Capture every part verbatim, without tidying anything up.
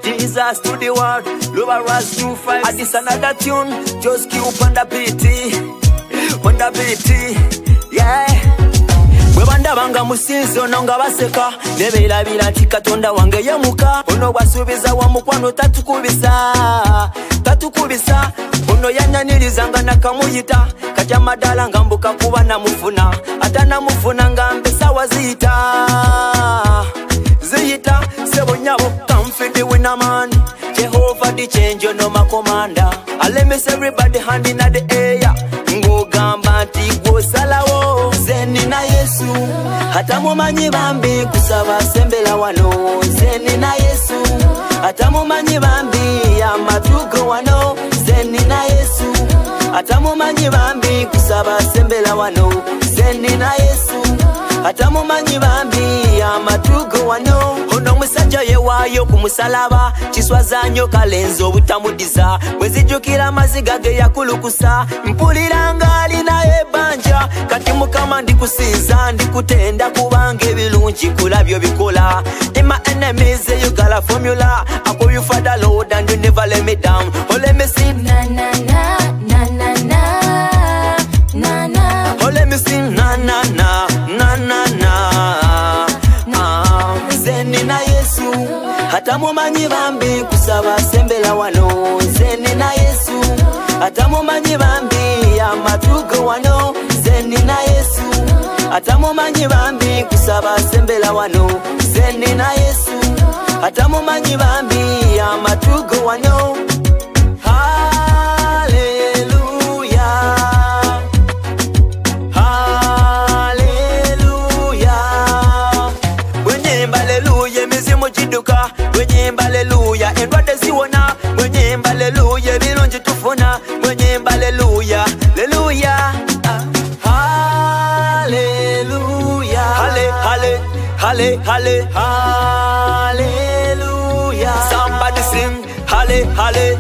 Jesus to the world, lower us two five. And this another tune, just keep on the beat, on the beat, yeah. Webanda banga musinzo nonga baseka nebera bila tikatonda wange yemuka ono basubiza wa mukwano tatukubisa tatukubisa ono yanyanilizanga nakamuyita kaja madala ngambuka kuba namufuna atana mufuna ngambe sawa zita zita sebo nyabo confident with a man Jehovah the change no my commander. I let me see everybody hand in the air ngo gamba nti go salawo zeni na Yesu hata mumanyi bambi kusaba sembela wano zeni na Yesu hata mumanyi bambi ya matugo wano zeni na Yesu hata mumanyi bambi kusaba sembela wano zeni na Yesu hata mumanyi bambi ya matugo wano ono musajja yewayo kumusalaba kiswazanyo kalenzo butamudiza bwezijukira maziga ge yakulukusa mpuliranga ali naye banja kati mukama ndikusinza ndikutenda kubanga ebirungi kulabyo bikola in my enemies you got a formula I call you Father Lord and you never let me down oh let me sing na na na na na na na na oh let me sing na na na na na na ah zeni na Yesu hata mumanyi bambi kusaba sembela wano zeni na Yesu hata mumanyi bambi ya matugo wano zeni na Yesu hata mumanyi bambi kusaba sembela wano zeni na Yesu hata mumanyi bambi ya matugo wano Mwenyemba haleluya endwade ziwona mwenyemba haleluya birungi tufuna mwenyemba haleluya haleluya haleluya hale hale hale hale haleluya somebody sing hale hale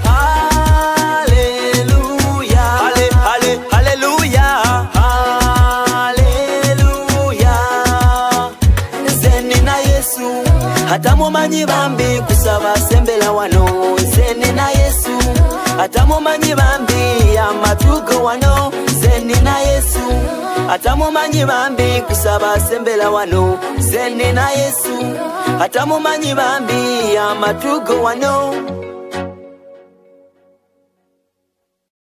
haleluya hale hale haleluya haleluya zeni na Yesu hata mumanyi bambi kusaba sembela wano zeni na Yesu hata mumanyi bambi ya matugo wano zeni na Yesu hata mumanyi bambi kusaba sembela wano zeni na Yesu hata mumanyi bambi ya matugo wano